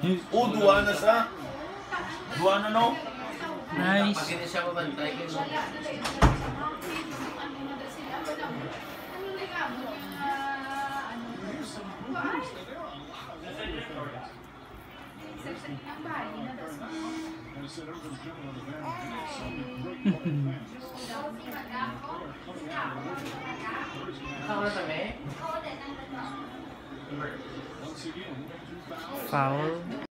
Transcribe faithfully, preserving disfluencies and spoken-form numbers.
O, duwa na sa. Duwa na, no? Nice. Pag hindi siya mabantay, gano'n. Ako na kami? Foul.